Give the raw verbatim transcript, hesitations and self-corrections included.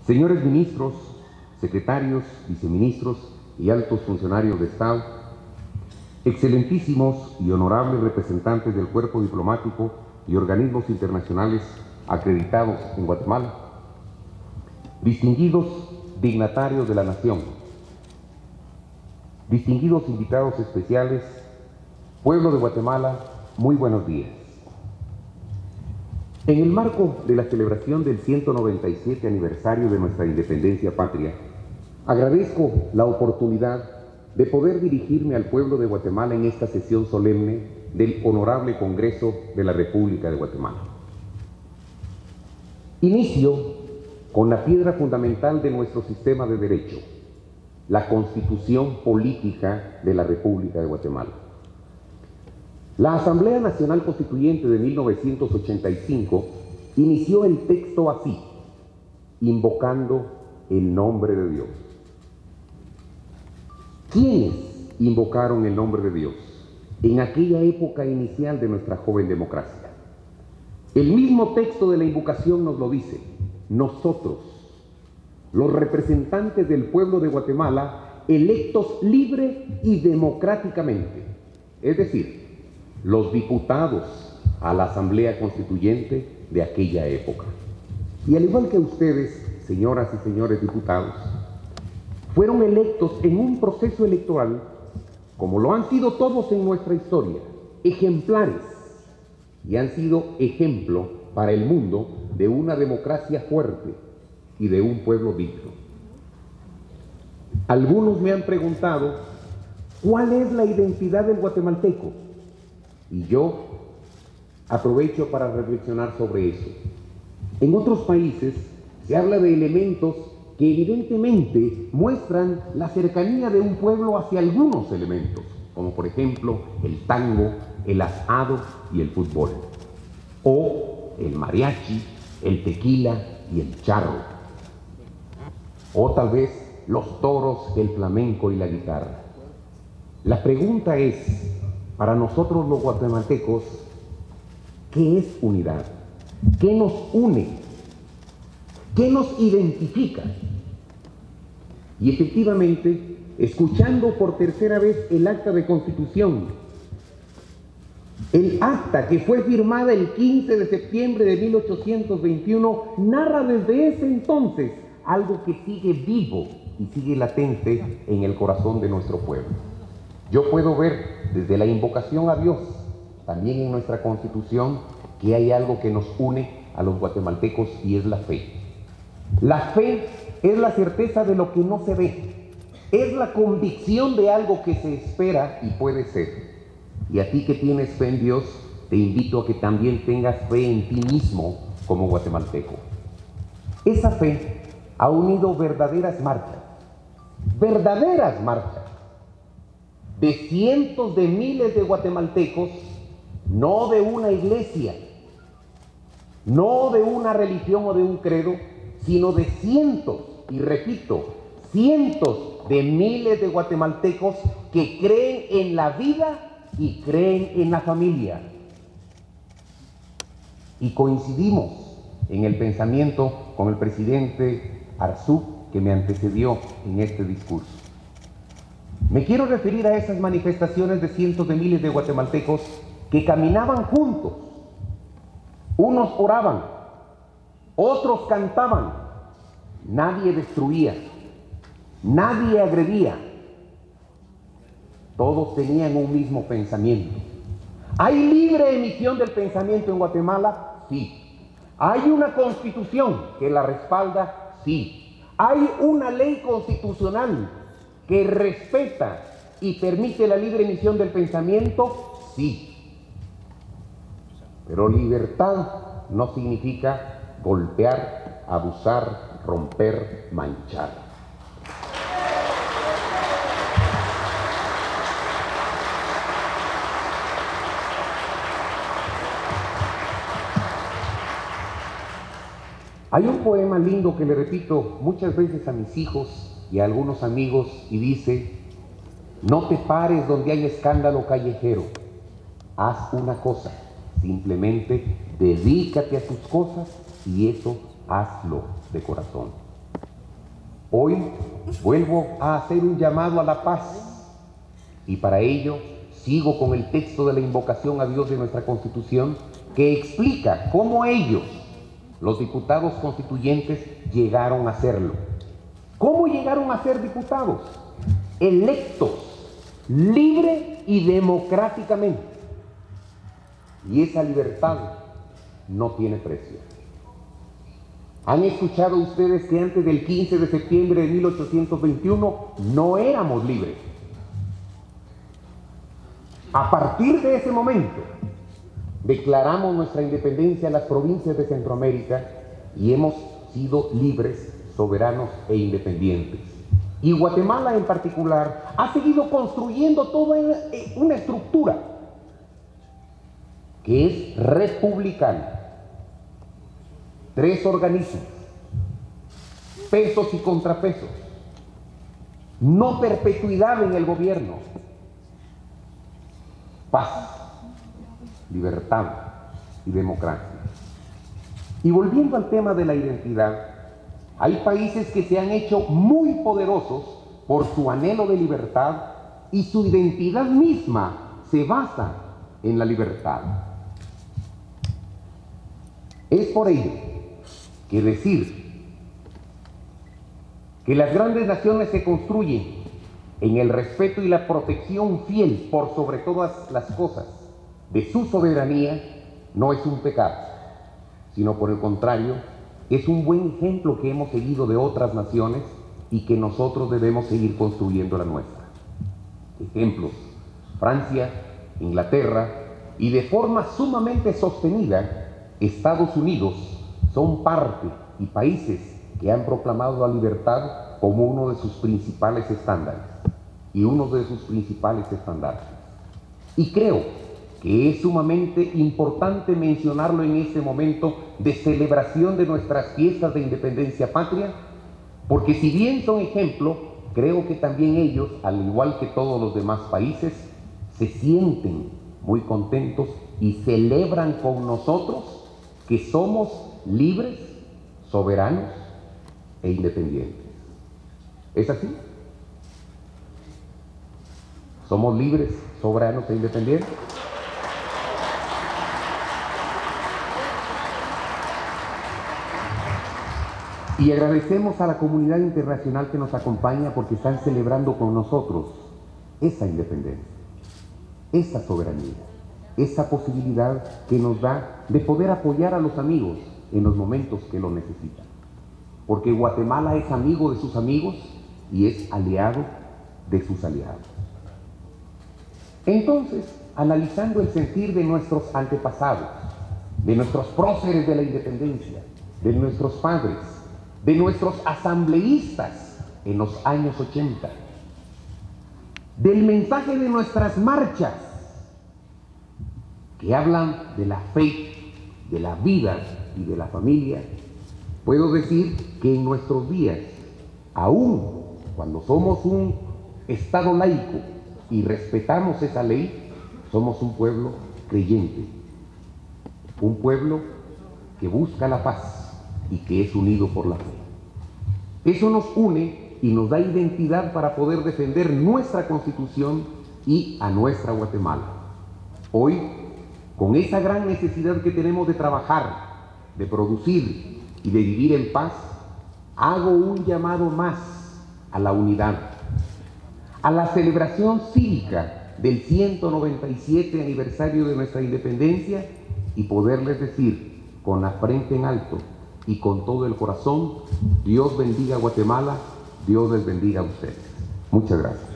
señores ministros, secretarios, viceministros y altos funcionarios de Estado, excelentísimos y honorables representantes del cuerpo diplomático y organismos internacionales acreditados en Guatemala, distinguidos dignatarios de la nación, distinguidos invitados especiales, pueblo de Guatemala, muy buenos días. En el marco de la celebración del ciento noventa y siete aniversario de nuestra independencia patria, agradezco la oportunidad de poder dirigirme al pueblo de Guatemala en esta sesión solemne del Honorable Congreso de la República de Guatemala. Inicio con la piedra fundamental de nuestro sistema de derecho, la Constitución Política de la República de Guatemala. La Asamblea Nacional Constituyente de mil novecientos ochenta y cinco inició el texto así, invocando el nombre de Dios. ¿Quiénes invocaron el nombre de Dios en aquella época inicial de nuestra joven democracia? El mismo texto de la invocación nos lo dice: nosotros, los representantes del pueblo de Guatemala, electos libre y democráticamente, es decir, los diputados a la Asamblea Constituyente de aquella época. Y al igual que ustedes, señoras y señores diputados, fueron electos en un proceso electoral, como lo han sido todos en nuestra historia, ejemplares, y han sido ejemplo para el mundo de una democracia fuerte y de un pueblo digno. Algunos me han preguntado, ¿cuál es la identidad del guatemalteco? Y yo aprovecho para reflexionar sobre eso. En otros países se habla de elementos que evidentemente muestran la cercanía de un pueblo hacia algunos elementos, como por ejemplo el tango, el asado y el fútbol, o el mariachi, el tequila y el charro, o tal vez los toros, el flamenco y la guitarra. La pregunta es, para nosotros los guatemaltecos, ¿qué es unidad? ¿Qué nos une? ¿Qué nos identifica? Y efectivamente, escuchando por tercera vez el acta de constitución, el acta que fue firmada el quince de septiembre de mil ochocientos veintiuno, narra desde ese entonces algo que sigue vivo y sigue latente en el corazón de nuestro pueblo. Yo puedo ver desde la invocación a Dios, también en nuestra Constitución, que hay algo que nos une a los guatemaltecos y es la fe. La fe es la certeza de lo que no se ve, es la convicción de algo que se espera y puede ser. Y a ti que tienes fe en Dios, te invito a que también tengas fe en ti mismo como guatemalteco. Esa fe ha unido verdaderas marchas, verdaderas marchas, de cientos de miles de guatemaltecos, no de una iglesia, no de una religión o de un credo, sino de cientos, y repito, cientos de miles de guatemaltecos que creen en la vida y creen en la familia. Y coincidimos en el pensamiento con el presidente Arzú, que me antecedió en este discurso. Me quiero referir a esas manifestaciones de cientos de miles de guatemaltecos que caminaban juntos. Unos oraban, otros cantaban, nadie destruía, nadie agredía, todos tenían un mismo pensamiento. ¿Hay libre emisión del pensamiento en Guatemala? Sí. ¿Hay una constitución que la respalda? Sí. ¿Hay una ley constitucional que respeta y permite la libre emisión del pensamiento? Sí. Pero libertad no significa golpear, abusar, romper, manchar. Hay un poema lindo que le repito muchas veces a mis hijos y a algunos amigos y dice: no te pares donde hay escándalo callejero, haz una cosa, simplemente dedícate a tus cosas y eso hazlo de corazón. Hoy vuelvo a hacer un llamado a la paz y para ello sigo con el texto de la invocación a Dios de nuestra Constitución que explica cómo ellos, los diputados constituyentes, llegaron a serlo. ¿Cómo llegaron a ser diputados? Electos, libre y democráticamente. Y esa libertad no tiene precio. ¿Han escuchado ustedes que antes del quince de septiembre de mil ochocientos veintiuno no éramos libres? A partir de ese momento, declaramos nuestra independencia en las provincias de Centroamérica y hemos sido libres, soberanos e independientes. Y Guatemala en particular ha seguido construyendo toda una estructura que es republicana. Tres organismos, pesos y contrapesos, no perpetuidad en el gobierno, paz, libertad y democracia. Y volviendo al tema de la identidad, hay países que se han hecho muy poderosos por su anhelo de libertad y su identidad misma se basa en la libertad. Es por ello que decir que las grandes naciones se construyen en el respeto y la protección fiel por sobre todas las cosas de su soberanía no es un pecado, sino por el contrario, es un buen ejemplo que hemos seguido de otras naciones y que nosotros debemos seguir construyendo la nuestra. Ejemplos: Francia, Inglaterra y de forma sumamente sostenida, Estados Unidos son parte y países que han proclamado la libertad como uno de sus principales estándares y uno de sus principales estandartes. Y creo que es sumamente importante mencionarlo en este momento de celebración de nuestras fiestas de independencia patria, porque si bien son ejemplo, creo que también ellos, al igual que todos los demás países, se sienten muy contentos y celebran con nosotros que somos libres, soberanos e independientes. ¿Es así? ¿Somos libres, soberanos e independientes? Y agradecemos a la comunidad internacional que nos acompaña porque están celebrando con nosotros esa independencia, esa soberanía, esa posibilidad que nos da de poder apoyar a los amigos en los momentos que lo necesitan. Porque Guatemala es amigo de sus amigos y es aliado de sus aliados. Entonces, analizando el sentir de nuestros antepasados, de nuestros próceres de la independencia, de nuestros padres, de nuestros asambleístas en los años ochenta, del mensaje de nuestras marchas, que hablan de la fe, de la vida y de la familia, puedo decir que en nuestros días, aún cuando somos un Estado laico y respetamos esa ley, somos un pueblo creyente, un pueblo que busca la paz y que es unido por la fe. Eso nos une y nos da identidad para poder defender nuestra Constitución y a nuestra Guatemala. Hoy, con esa gran necesidad que tenemos de trabajar, de producir y de vivir en paz, hago un llamado más a la unidad, a la celebración cívica del ciento noventa y siete aniversario de nuestra independencia y poderles decir con la frente en alto y con todo el corazón: Dios bendiga a Guatemala, Dios les bendiga a ustedes. Muchas gracias.